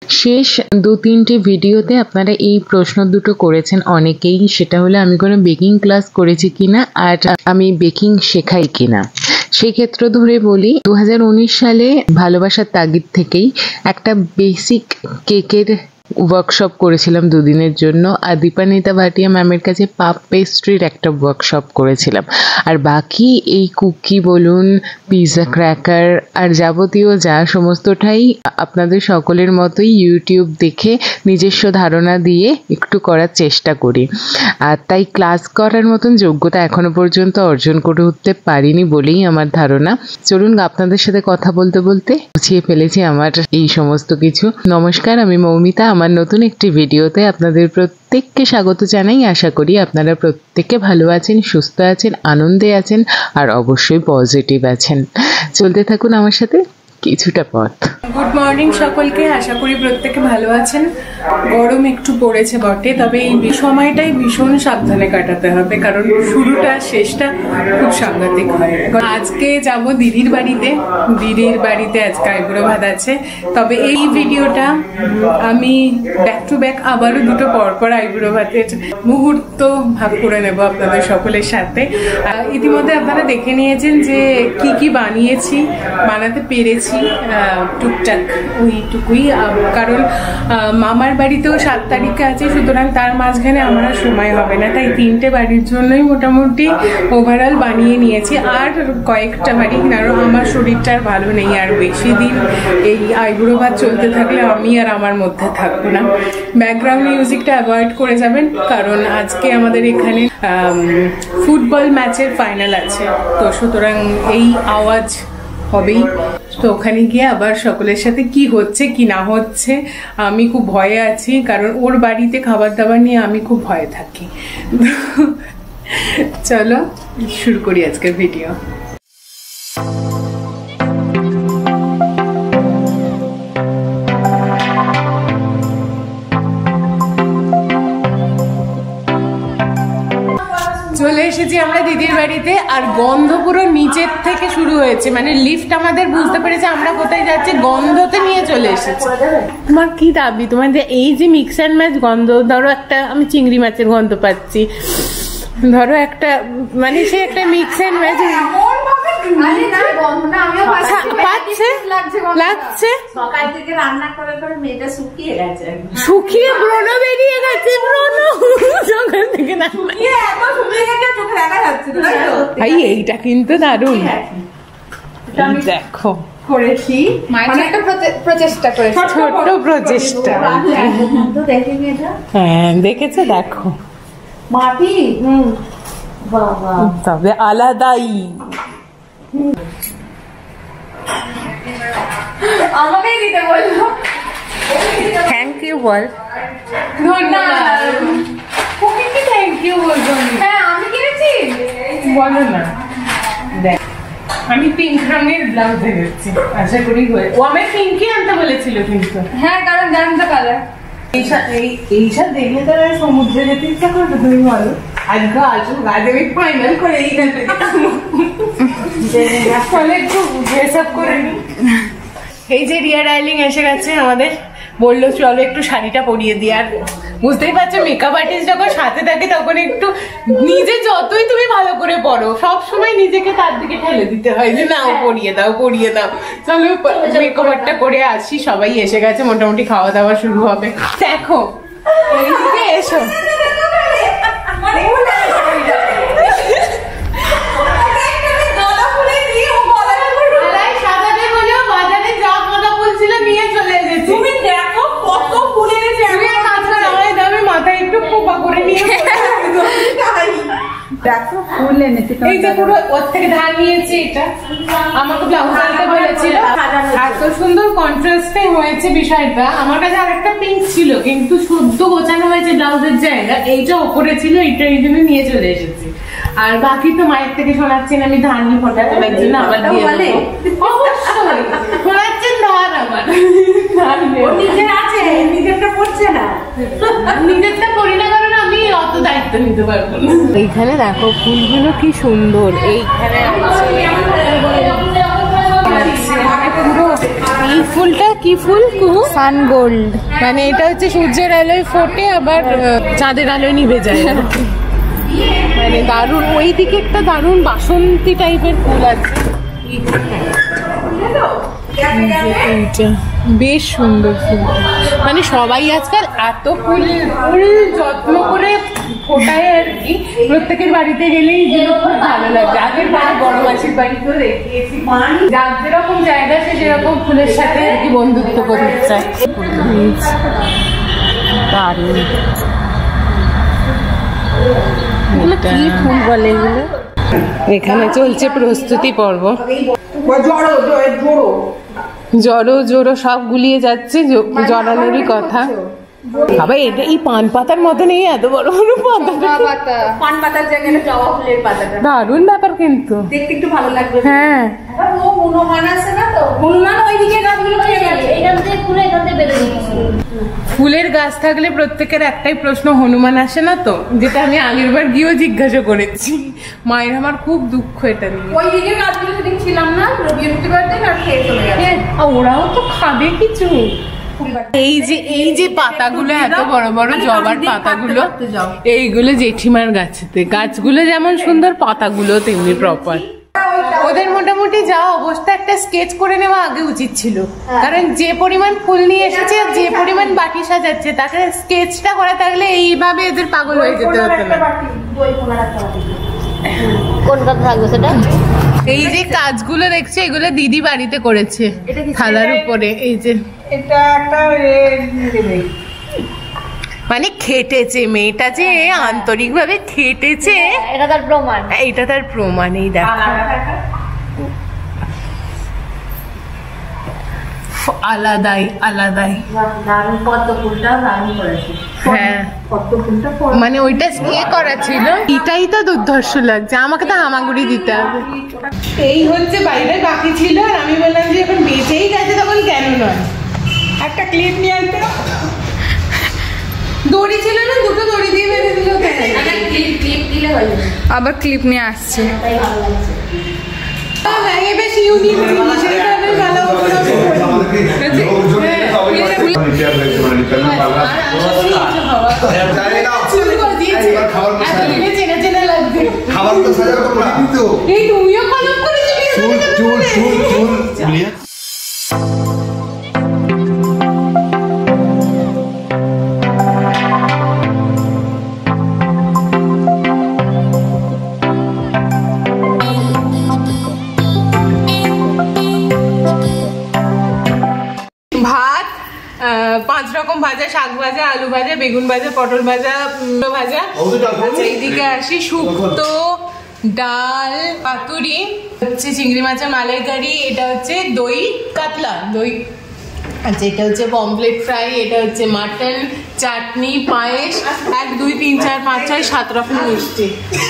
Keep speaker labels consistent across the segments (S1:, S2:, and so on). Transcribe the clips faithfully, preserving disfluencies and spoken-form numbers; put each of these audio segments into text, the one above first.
S1: শেষ দু তিনটি ভিডিওতে আপনারা এই প্রশ্ন দুটো করেছেন অনেকেই, সেটা হলো আমি কোনো বেকিং ক্লাস করেছি কিনা আর আমি বেকিং শেখাই কিনা। সেক্ষেত্রে ধরে বলি, দু হাজার উনিশ সালে ভালোবাসার তাগিদ থেকেই একটা বেসিক কেকের ওয়ার্কশপ করেছিলাম দুদিনের জন্য, আর দীপানিতা ভাটিয়া ম্যামের কাছে পাপ পেস্ট্রির একটা ওয়ার্কশপ করেছিলাম। আর বাকি এই কুকি বলুন, পিৎজা, ক্র্যাকার আর যাবতীয় যা সমস্তটাই আপনাদের সকলের মতোই ইউটিউব দেখে নিজস্ব ধারণা দিয়ে একটু করার চেষ্টা করি। আর তাই ক্লাস করার মতন যোগ্যতা এখনো পর্যন্ত অর্জন করে উঠতে পারিনি বলেই আমার ধারণা। চলুন আপনাদের সাথে কথা বলতে বলতে গুছিয়ে ফেলেছি আমার এই সমস্ত কিছু। নমস্কার, আমি মৌমিতা। আমার নতুন একটি ভিডিওতে আপনাদের প্রত্যেককে স্বাগত জানাই। আশা করি আপনারা প্রত্যেকে ভালো আছেন, সুস্থ আছেন, আনন্দে আছেন আর অবশ্যই পজিটিভ আছেন। চলতে থাকুন আমার সাথে কিছুটা পথ।
S2: গুড মর্নিং সকলকে, আশা করি প্রত্যেকে ভালো আছেন। গরম একটু পড়েছে বটে, তবে এই সময়টাই ভীষণ সাবধানে কাটাতে হবে, কারণ শুরুটা শেষটা খুব সাংঘাতিক হয়। আজকে যাব দিদির বাড়িতে, দিদির বাড়িতে আজকে আইবুড়ো ভাত আছে। তবে এই ভিডিওটা আমি ব্যাক টু ব্যাক আবারও দুটো পরপর আইবুড়ো ভাতের মুহূর্ত ভাগ করে নেব আপনাদের সকলের সাথে। ইতিমধ্যে আপনারা দেখে নিয়েছেন যে কি কি বানিয়েছি, বানাতে পেরেছি টুকটাক ওইটুকুই, কারণ মামার বাড়িতেও সাত তারিখে আছে, সুতরাং তার মাঝখানে আমার সময় হবে না, তাই তিনটে বাড়ির জন্যই মোটামুটি ওভারঅল বানিয়ে নিয়েছি। আর কয়েকটা বাড়ি, কারণ আমার শরীরটা আর ভালো নেই, আর বেশি দিন এই আইবুড়ো ভাত চলতে থাকলে আমি আর আমার মধ্যে থাকবো না। ব্যাকগ্রাউন্ড মিউজিকটা অ্যাভয়েড করে যাবেন, কারণ আজকে আমাদের এখানে ফুটবল ম্যাচের ফাইনাল আছে, তো সুতরাং এই আওয়াজ হবেই। তো ওখানে গিয়ে আবার সকলের সাথে কি হচ্ছে কি না হচ্ছে আমি খুব ভয়ে আছি, কারণ ওর বাড়িতে খাবার দাবার নিয়ে আমি খুব ভয়ে থাকি। চলো শুরু করি আজকের ভিডিও। চলে এসেছি আমরা দিদির বাড়িতে, আর গন্ধ পুরো নিচের থেকে শুরু হয়েছে, মানে লিফট আমাদের বুঝতে পেরেছে আমরা কোথায় যাচ্ছি, গন্ধতে নিয়ে চলে এসেছি। তোমার কি দাবি? তোমার এই যে মিক্স অ্যান্ড ম্যাচ গন্ধ, ধরো একটা আমি চিংড়ি মাছের গন্ধ পাচ্ছি, ধরো একটা মানে সে একটা মিক্স অ্যান্ড ম্যাচ লাগছে,
S3: সকাল থেকে রান্না করে করে মেয়েটা শুকিয়ে গেছে,
S2: শুকিয়ে ব্রণ বেরিয়ে গেছে, ব্রণ সকাল থেকে ভাই এইটা কিন্তু দারুণ। দেখো
S3: করেছি মানে একটা প্রচেষ্টা করেছি,
S2: ছোট্ট প্রচেষ্টা। হ্যাঁ দেখেছো, দেখো
S3: মাটি হুম বাবা
S2: তবে আলাদাই।
S3: আমাকেই দিতে বললো,
S2: থ্যাংক ইউ বল। ধন্যবাদ। ওকে কি থ্যাংক ইউ বলবো?
S3: হ্যাঁ আমি কিনেছি,
S2: বলো না। দেখ আমি পিঙ্ক রঙের ব্লাউজ এনেছি, আশা করি ও আমায় পিঙ্কই আনতে বলেছিল, কিন্তু
S3: হ্যাঁ কারণ জানতো কালার
S2: এইসব দেখলে তো আর সমুদ্রে যেতে ইচ্ছা করবে, তুমি বলো। আজকে আসুক, আজ আমি ফাইনাল করে এইখানে একটু ড্রেস আপ করে নি। এই যে রিয়া ডার্লিং এসে গেছে আমাদের, বললো চলো একটু শাড়িটা পরিয়ে দিই। আর বুঝতেই পারছো মেকআপ আর্টিস্ট যখন সাথে থাকে তখন একটু নিজে যতই তুমি ভালো করে পড়ো সব সময় নিজেকে তার দিকে ঠেলে দিতে হয় যে নাও পরিয়ে দাও পরিয়ে দাও। চলো মেকআপ আর্টটা করে আসি, সবাই এসে গেছে, মোটামুটি খাওয়া দাওয়া শুরু হবে। দেখো এইদিকে এসো, নিয়ে চলে এসেছি। তুমি দেখো কত ফুল এনেছে, আমি আর কাঁচা নামাই দামে মাথায় একটু খোপা করে নিয়ে
S3: দেখো ফুল এনেছি।
S2: এই যে পুরো ওর থেকে ধার নিয়েছি, এটা আমাকে ব্লাউজ আনতে বলেছিল, এত সুন্দর কন্ট্রাস্টে হয়েছে বিষয়টা। আমার কাছে আরেকটা পিঙ্ক ছিল, কিন্তু শুদ্ধ গোছানো হয়েছে ব্লাউজের জায়গা, এইটা ওপরে ছিল, এইটা এই জন্য নিয়ে চলে এসেছি। আর বাকি তো মায়ের থেকে শোনাচ্ছেন আমি ধার নিয়ে ফোটা তোলার জন্য আবার দিয়ে দেবো। অবশ্যই শোনাচ্ছেন ধার, আমার
S3: নিজের আছে, নিজেরটা পড়ছে না,
S2: নিজেরটা করি না, কারণ আমি অত দায়িত্ব নিতে পারবো না। এইখানে দেখো ফুলগুলো কি সুন্দর, এইখানে পুরো এই ফুলটা কি ফুল কুহু? Sun gold. মানে এটা হচ্ছে সূর্যের আলোয় ফোটে আবার চাঁদের আলোয় নিভে যায়। মানে দারুণ, ওই দিকে একটা দারুণ বাসন্তী টাইপের ফুল আছে। বেশ সুন্দর ফুল। মানে সবাই আজকাল এত ফুল ফুল যত্ন করে ফোটায় আর কি, প্রত্যেকের বাড়িতে গেলেই যেগুলো খুব ভালো লাগে। আগের বাড়ি বড় মাসির বাড়িতেও দেখিয়েছি, যার যেরকম জায়গা সে সেরকম ফুলের সাথে আর কি বন্ধুত্ব করতে চায়। দারুণ। কি ফুল বলে এগুলো? এখানে চলছে প্রস্তুতি পর্ব। জড়ো জড়ো সব গুলিয়ে যাচ্ছে, জড়ানোরই কথা। আবার এটা এই পান পাতার মতো নেই, এত বড় বড় পাতা।
S3: পান পাতার জায়গায় জবা ফুলের পাতাটা
S2: দারুণ ব্যাপার, কিন্তু
S3: দেখতে একটু ভালো লাগবে।
S2: হ্যাঁ,
S3: ও হনুমান আছে না তো, হনুমান ওইদিকে গাছগুলো খেয়ে গেছে, এইখান থেকে ফুলে এখান থেকে বেরোয় গেছে।
S2: ফুলের গাছ থাকলে প্রত্যেকের একটাই প্রশ্ন, হনুমান আসে না তো? যেটা আমি আগের বার গিয়েও জিজ্ঞাসা করেছি মায়ের। আমার খুব দুঃখ এটা নিয়ে।
S3: ওইদিকে গাছগুলো সেদিন ছিলাম না, বৃহস্পতিবারতে আর খেয়ে চলে গেছে।
S2: ওরাও তো খাবে কিছু। এই যে এই যে পাতাগুলো, এত বড় বড় জবার পাতাগুলো, এইগুলো জেঠিমার গাছেতে। গাছগুলো যেমন সুন্দর, পাতাগুলো তেমনি প্রপার। ওদের মোটামুটি যা অবস্থা, একটা স্কেচ করে নেওয়া আগে উচিত ছিল, কারণ যে পরিমাণ ফুল নিয়ে এসেছে আর যে পরিমাণ বাটি সাজাচ্ছে, তাকে স্কেচটা করা থাকলে এইভাবে এদের পাগল হয়ে যেতে হতো না।
S3: কোন কথা থাকবে সেটা?
S2: এই যে কাজগুলো দেখছে, এগুলো দিদি বাড়িতে করেছে থালার উপরে। এই যে
S3: এটা একটা
S2: মানে খেটেছে মেয়েটা, যে আন্তরিক ভাবে খেটেছে,
S3: এটা তার প্রমাণ।
S2: এইটা তার প্রমাণ। এই দেখো, আলাদাই আলাদাই। হ্যাঁ, মানে ওইটা ইয়ে করা ছিল, এটাই তো দুর্ধর্ষ লাগছে। আমাকে তো হামাগুড়ি দিতে হবে। এই হচ্ছে বাইরে বাকি ছিল, আর আমি বললাম যে এখন বেঁচেই গেছে, তখন কেন নয় একটা ক্লিপ নিয়ে আনতে। দড়ি ছিল না, দুটো দড়ি দিয়ে বেঁধে দিল।
S4: আবার ক্লিপ নিয়ে আসছে।
S2: বেশ ইউনিক জিনিস, এটা বেশ ভালো। চেনা চেনা লাগবে। এই তুমিও কলম করেছি। ভাত, পাঁচ রকম ভাজা, শাক ভাজা, আলু ভাজা, বেগুন ভাজা, পটল ভাজা, ভাজা। আচ্ছা, এইদিকে আসি, শুক্তো, ডাল, পাতুরি, হচ্ছে চিংড়ি মাছের মালাইকারি, এটা হচ্ছে দই কাতলা, দই। আচ্ছা, এটা হচ্ছে পমফ্লেট ফ্রাই, এটা হচ্ছে মাটন, চাটনি, পায়েস, এক দুই তিন চার পাঁচ ছয় সাত রকম মিষ্টি।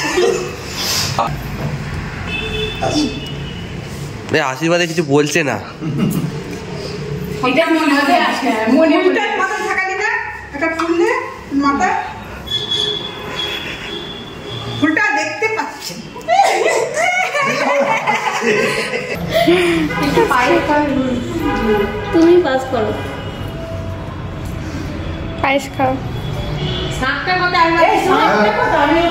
S5: আশীর্বাদে কিছু বলছে না।
S2: এটা মনে আসে, মনে
S3: মাথা থাকালি না, একটা ফুল নে মাথা, ফুলটা দেখতে পাচ্ছেন। তুমি পাস করো,
S4: পায়েস খাও।
S3: শাকটার কথা আমি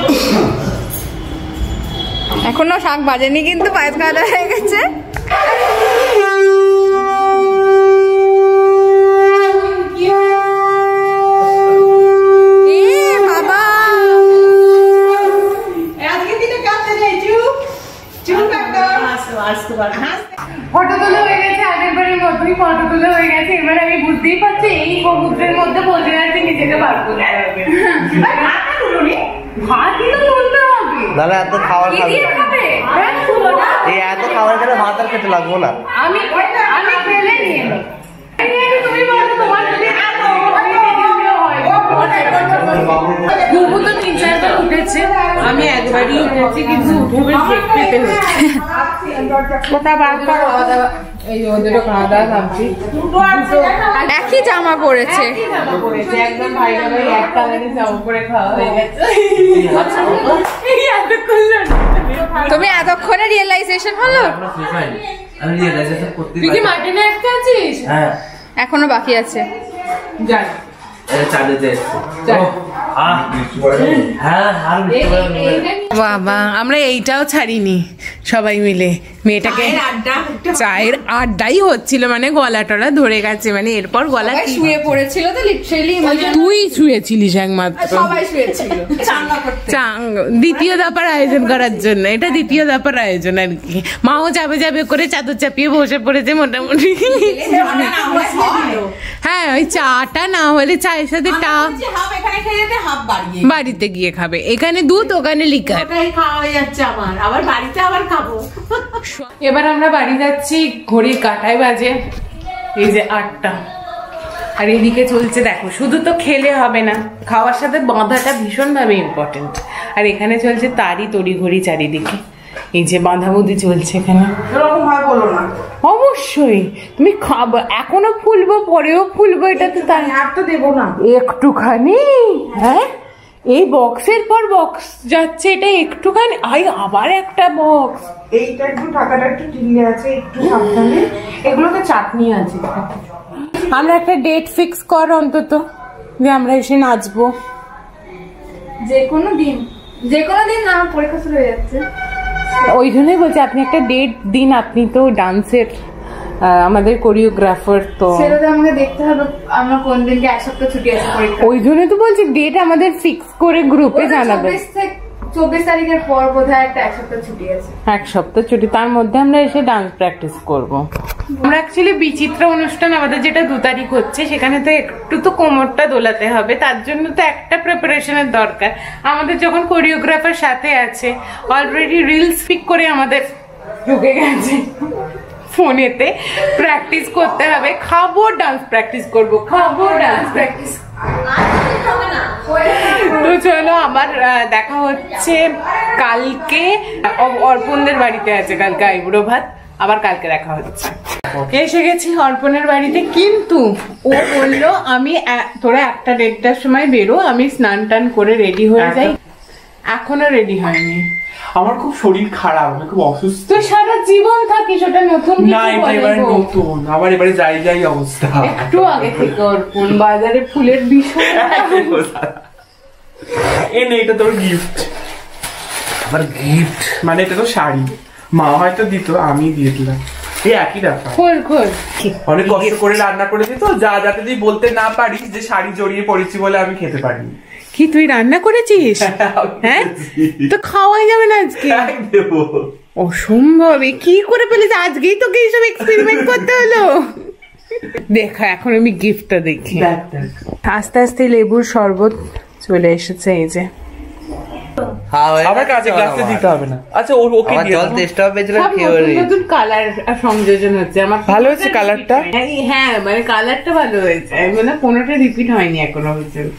S4: এখনো শাক বাজেনি, কিন্তু পায়েস খাওয়া হয়ে গেছে।
S2: ফটো তোলা হয়ে গেছে, আগের বারের মতোই ফটো তোলা হয়ে গেছে। এবার আমি বুঝতেই পারছি এই সমুদ্রের মধ্যে বসে আছে, নিজেকে বার করতে হবে। ভাতই তো তুলতে হবে,
S5: দাদা এত খাবার খাবে, এই এত খাবার খেলে ভাত আর খেতে লাগবো না।
S2: আমি আমি খেলে নিয়ে নেব। তুমি বলো তোমার যদি ঘুমু তো তিন চারবার উঠেছে, আমি একবারই উঠেছি, কিন্তু উঠে বেশ পেতে হচ্ছে। এই ওদেরও খাওয়া দাওয়া ভাবছি,
S4: একই জামা পরেছে,
S2: একদম ভাই ভাই এক কালারের জামা পরে খাওয়া হয়ে গেছে।
S4: তুমি এতক্ষণে রিয়েলাইজেশন হলো?
S5: আমি রিয়েলাইজেশন করতে
S2: তুই কি মাটনে আটকে আছিস?
S5: হ্যাঁ
S4: এখনো বাকি আছে।
S2: যাই
S5: চাঁদে যে হ্যাঁ আর
S2: বাবা আমরা এইটাও ছাড়িনি সবাই মিলে মেয়েটাকে চায়ের আড্ডাই হচ্ছিল মানে গলা টলা ধরে গেছে মানে এরপর গলা
S4: সবাই শুয়ে পড়েছিল তো লিটারেলি,
S2: তুই শুয়েছিলিস একমাত্র
S4: সবাই শুয়েছিল চাঙ্গা করতে।
S2: চাং- দ্বিতীয় দাপার আয়োজন করার জন্য, এটা দ্বিতীয় দাপার আয়োজন আর কি। মাও যাবে যাবে করে চাদর চাপিয়ে বসে পড়েছে মোটামুটি। হ্যাঁ ওই চাটা না হলে চায়ের সাথে টা বাড়িতে গিয়ে খাবে, এখানে দুধ ওখানে লিকার। এবার আমরা বাড়ি যাচ্ছি, ঘড়ির কাঁটায় বাজে এই যে আটটা, আর এদিকে চলছে দেখো, শুধু তো খেলে হবে না, খাওয়ার সাথে বাঁধাটা ভীষণ ভাবে ইম্পর্টেন্ট। আর এখানে চলছে তারই তড়ি ঘড়ি চারিদিকে, এই যে বাঁধাবুধি চলছে এখানে। অবশ্যই তুমি খাবো, এখনো ফুলবো পরেও ফুলবো, এটা তো তাই। আর তো দেবো না একটুখানি, হ্যাঁ এই বক্সের পর বক্স যাচ্ছে, এটা একটুখানি, আই আবার একটা বক্স, এইটা একটু টাকাটা একটু ঢিলে আছে, একটু সাবধানে। এগুলোতে চাটনি আছে। আমরা একটা ডেট ফিক্স কর অন্তত, যে আমরা এসে নাচবো
S4: যে কোনো দিন, যে কোনো দিন না, আমার পরীক্ষা শুরু হয়ে যাচ্ছে।
S2: ওই জন্যই বলছি আপনি একটা ডেট দিন, আপনি তো ডান্সের আমাদের কোরিওগ্রাফার, তো
S4: সেটা তো আমাকে দেখতে হবে আমরা কোন দিনকে এক সপ্তাহ ছুটি আছে পরীক্ষা।
S2: ওই জন্য তো বলছি ডেট আমাদের ফিক্স করে গ্রুপে জানাবেন।
S4: চব্বিশ তারিখের পর বোধহয় একটা এক সপ্তাহ ছুটি আছে,
S2: এক সপ্তাহ ছুটি, তার মধ্যে আমরা এসে ডান্স প্র্যাকটিস করব। আমরা অ্যাকচুয়ালি বিচিত্র অনুষ্ঠান আমাদের যেটা দু তারিখ হচ্ছে, সেখানে তো একটু তো কোমরটা দোলাতে হবে, তার জন্য তো একটা প্রিপারেশনের দরকার। আমাদের যখন কোরিওগ্রাফার সাথে আছে, অলরেডি রিলস পিক করে আমাদের ঢুকে গেছে ফোনেতে, প্র্যাকটিস করতে হবে, খাবো ডান্স প্র্যাকটিস করব, খাবো ডান্স প্র্যাকটিস। তো চলো আবার দেখা হচ্ছে কালকে, অর্পণদের বাড়িতে আছে কালকে আইবুড়ো ভাত, আবার কালকে দেখা হচ্ছে। এসে গেছি অর্পণের বাড়িতে, কিন্তু ও বললো আমি তোরা একটা দেড়টার সময় বেরো, আমি স্নান টান করে রেডি হয়ে যাই, এখনো রেডি হয়নি।
S6: আমার খুব শরীর খারাপ, আমি খুব অসুস্থ।
S2: তুই সারা জীবন থাকিস, ওটা নতুন
S6: না, এটা এবারে নতুন, আবার এবারে যাই যাই অবস্থা।
S2: একটু আগে থেকে অর্পণ বাজারে ফুলের বিষয়
S6: এ নে, এটা তোর গিফট।
S5: আবার গিফট
S6: মানে এটা তো শাড়ি, মা হয়তো দিত, আমি দিয়ে দিলাম, এই একই ব্যাপার।
S2: খোল খোল।
S6: অনেক কষ্ট করে রান্না করে দিত, যা যাতে তুই বলতে না পারিস যে শাড়ি জড়িয়ে পড়েছি বলে আমি খেতে পারিনি।
S2: কি তুই রান্না করেছিস? হ্যাঁ তো খাওয়াই যাবে না আজকে?
S6: দেবো
S2: অসম্ভব, কি করে পেলিস? আজকেই তোকে এইসব এক্সপেরিমেন্ট করতে হলো। দেখা এখন আমি গিফটটা দেখি। আস্তে আস্তে লেবুর শরবত চলে এসেছে, এই যে
S6: আবার কাঁচের গ্লাসে দিতে হবে না। আচ্ছা ও ওকে
S5: আমার
S6: দিয়ে
S5: জল
S6: দাও।
S5: তেষ্টা পেয়েছিলাম
S2: সব
S5: কি
S2: নতুন
S5: বলি
S2: নতুন কালার সংযোজন হচ্ছে, আমার
S6: ভালো হয়েছে কালারটা?
S2: হ্যাঁ মানে কালারটা ভালো হয়েছে, মানে কোনোটা রিপিট হয়নি এখনো পর্যন্ত।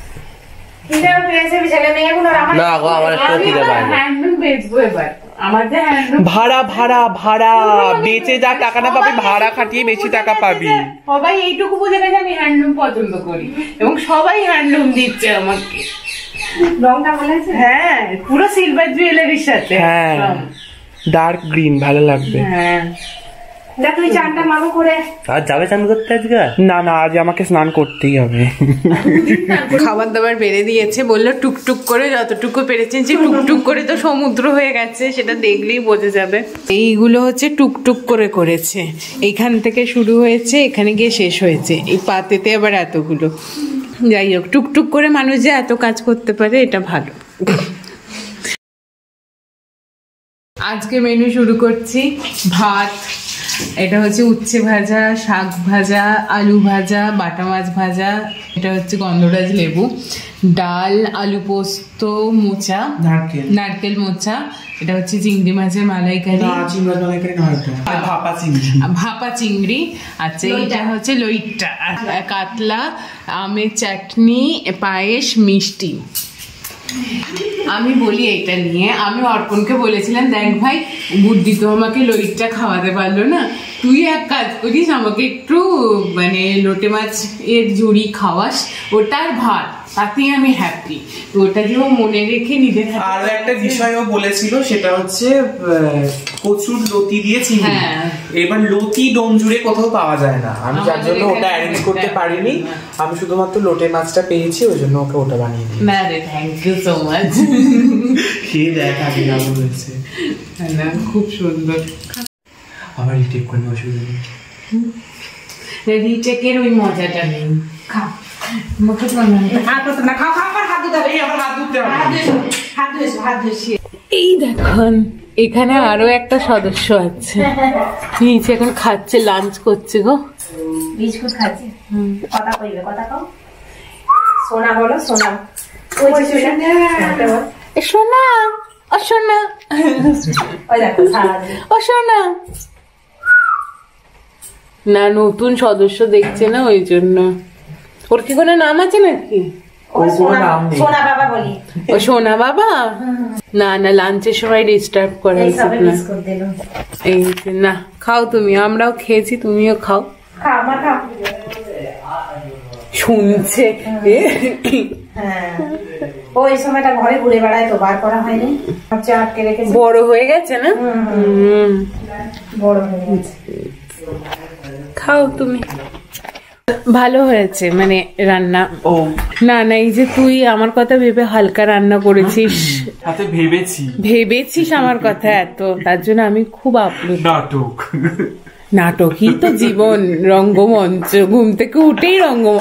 S5: না গো, আমার একটু খিদে পায়নি।
S2: হ্যান্ডলুম বেচবো এবার, আমার যে হ্যান্ডলুম
S6: ভাড়া ভাড়া ভাড়া বেচে যা টাকা না পাবি, ভাড়া খাটিয়ে বেশি টাকা পাবি।
S2: সবাই এইটুকু বুঝে গেছে আমি হ্যান্ডলুম পছন্দ করি, এবং সবাই হ্যান্ডলুম দিচ্ছে আমাকে। রংটা বলেছে, হ্যাঁ পুরো সিলভার জুয়েলারির সাথে।
S6: হ্যাঁ ডার্ক গ্রিন ভালো লাগবে।
S2: হ্যাঁ দেখ তুই চানটা মাগো করে।
S5: আর যাবে চান করতে আজকে?
S6: না না, আজ আমাকে স্নান করতেই হবে।
S2: খাবার দাবার বেড়ে দিয়েছে, বললো টুকটুক করে যতটুকু পেরেছেন, যে টুকটুক করে তো সমুদ্র হয়ে গেছে, সেটা দেখলেই বোঝা যাবে। এইগুলো হচ্ছে টুকটুক করে করেছে, এইখান থেকে শুরু হয়েছে এখানে গিয়ে শেষ হয়েছে, এই পাতেতে আবার এতগুলো। যাই হোক, টুকটুক করে মানুষ যে এত কাজ করতে পারে, এটা ভালো। আজকে মেনু শুরু করছি, ভাত, এটা হচ্ছে উচ্ছে ভাজা, শাক ভাজা, আলু ভাজা, বাটা মাছ ভাজা, এটা হচ্ছে গন্ধরাজ লেবু, ডাল, আলু পোস্ত, মোচা,
S6: নারকেল
S2: নারকেল মোচা, এটা হচ্ছে চিংড়ি মাছের মালাইকারি,
S6: ভাপা চিংড়ি,
S2: ভাপা চিংড়ি, আচ্ছা এটা হচ্ছে লইট্টা, কাতলা, আমের চাটনি, পায়েস, মিষ্টি। আমি বলি এটা নিয়ে, আমি অর্পণকে বলেছিলাম দেখ ভাই বুদ্ধি তো আমাকে লইটটা খাওয়াতে পারলো না, তুই এক কাজ করিস আমাকে একটু মানে লোটে মাছ এর ঝুড়ি খাওয়াস, ওটার ভাত,
S1: তাতেই আমি হ্যাপি। ওটা যে ও মনে রেখে নিজের
S6: আরো একটা বিষয়ও বলেছিল, সেটা হচ্ছে প্রচুর লতি দিয়ে চিনি। এবার লতি ডোমজুড়ে কোথাও পাওয়া যায় না, আমি যার জন্য ওটা অ্যারেঞ্জ করতে পারিনি। আমি শুধুমাত্র লোটে মাছটা পেয়েছি, ওই জন্য ওকে ওটা বানিয়ে দিই।
S1: না রে, থ্যাংক ইউ সো মাচ।
S6: খেয়ে দেখ আগে কেমন হয়েছে।
S1: না খুব সুন্দর।
S6: আবার রিটেক করলে অসুবিধা নেই,
S1: রিটেকের ওই মজাটা নেই।
S4: খাও
S1: মুখে বানানো
S4: হাত ধুতে না, খাও খাও, আবার হাত ধুতে হবে।
S6: এই আবার হাত ধুতে হবে।
S4: হাত ধুয়েছো, হাত ধুয়েছো, হাত ধুয়েছি।
S1: এই দেখুন এখানে আরো একটা সদস্য আছে, নিচে এখন খাচ্ছে, লাঞ্চ করছে গো।
S4: বিস্কুট খাচ্ছি। কথা কইবে, কথা কও। সোনা বলো, সোনা। ওই যে সোনা,
S1: এ সোনা, ও সোনা,
S4: ওই দেখো সারা
S1: ও সোনা। না নতুন সদস্য দেখছে না, ওই জন্য। ওর কি কোনো নাম আছে নাকি?
S4: ও সোনা, সোনা বাবা বলি।
S1: ও সোনা বাবা। না না, লাঞ্চের সময় ডিস্টার্ব করে
S4: এই সবে বিস্কুট দিল।
S1: এই যে, না খাও তুমি, আমরাও খেয়েছি, তুমিও খাও।
S4: খাও মা, খাও।
S1: শুনছে।
S4: হ্যাঁ, ওই সময়টা ঘরে ঘুরে বেড়ায় তো, বার করা হয়নি, হচ্ছে আটকে রেখেছে।
S1: বড় হয়ে গেছে না? হুম,
S4: বড় হয়ে গেছে।
S1: খাও তুমি। ভালো হয়েছে মানে রান্না।
S6: ও
S1: না না, এই যে তুই আমার কথা ভেবে হালকা রান্না করেছিস,
S6: হাতে ভেবেছি,
S1: ভেবেছিস আমার কথা এত, তার জন্য আমি খুব আপ্লুত।
S6: নাটক
S1: নাটকই তো জীবন, রঙ্গমঞ্চ, ঘুম থেকে উঠেই রঙ্গমঞ্চ।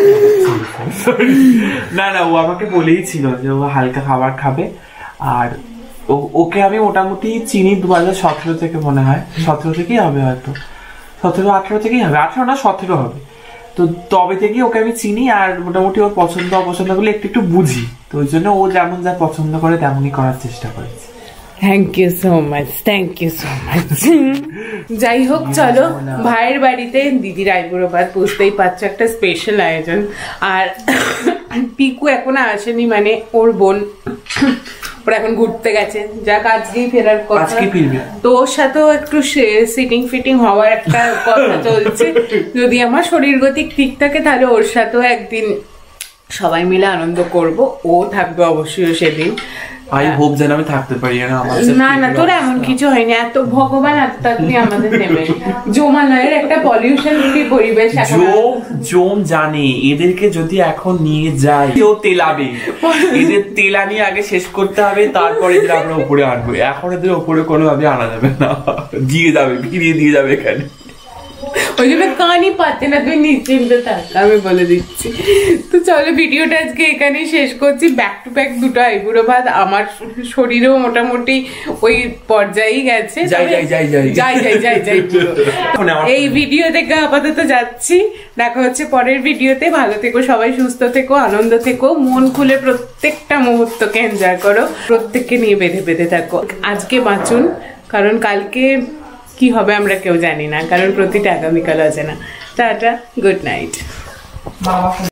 S6: না না, ও আমাকে বলেই ছিল যে ও হালকা খাবার খাবে। আর ওকে আমি মোটামুটি চিনি দু হাজার সতেরো থেকে, মনে হয় সতেরো থেকেই হবে, হয়তো সতেরো আঠেরো থেকেই হবে, আঠেরো না সতেরো হবে। তো তবে থেকেই ওকে আমি চিনি, আর মোটামুটি ওর পছন্দ অপছন্দ গুলো একটু একটু বুঝি, তো ওই জন্য ও যেমন যা পছন্দ করে তেমনই করার চেষ্টা করেছি।
S1: Thank you so much, thank you so much. যাই হোক, চলো ভাইয়ের বাড়িতে দিদির আইবুড়ো ভাত, বুঝতেই পারছো একটা স্পেশাল আয়োজন। আর পিকু এখনো আসেনি, মানে ওর বোন, ওরা এখন ঘুরতে গেছে, যাক আজকেই ফেরার কথা।
S6: আজকে ফিরবে
S1: তো ওর সাথেও একটু সিটিং ফিটিং হওয়ার একটা কথা চলছে। যদি আমার শরীর গতিক ঠিক থাকে তাহলে ওর সাথেও একদিন সবাই মিলে আনন্দ করব। ও থাকবে অবশ্যই সেদিন।
S6: আই হোপ যেন আমি থাকতে পারি।
S1: না না, তোর এমন কিছু হয়নি, এত ভগবান আত্মাত্মী আমাদের নেবে। জমালয়ের একটা পলিউশন ফ্রি পরিবেশ।
S6: জোম জোম জানে এদেরকে যদি এখন নিয়ে যাই ও তেলাবে, এদের তেলানি আগে শেষ করতে হবে, তারপরে এদের আমরা উপরে আনবো। এখন এদের উপরে কোনোভাবে আনা যাবে না, দিয়ে যাবে, ফিরিয়ে দিয়ে যাবে এখানে।
S1: ওই জন্য কানই পাচ্ছে না, তুই নিশ্চিন্ত থাক, আমি বলে দিচ্ছি। তো চলো ভিডিওটা আজকে এখানে শেষ করছি। ব্যাক টু ব্যাক দুটো আইবুড়ো ভাত, আমার শরীরেও মোটামুটি ওই পর্যায়েই গেছে।
S6: যাই যাই যাই যাই
S1: যাই যাই যাই যাই এই ভিডিও থেকে আপাতত যাচ্ছি, দেখা হচ্ছে পরের ভিডিওতে। ভালো থেকো সবাই, সুস্থ থেকো, আনন্দ থেকো, মন খুলে প্রত্যেকটা মুহূর্তকে এনজয় করো, প্রত্যেককে নিয়ে বেঁধে বেঁধে থাকো। আজকে বাঁচুন, কারণ কালকে কি হবে আমরা কেউ জানি না, কারণ প্রতিটা আগামীকাল আছে না। Tata, good night.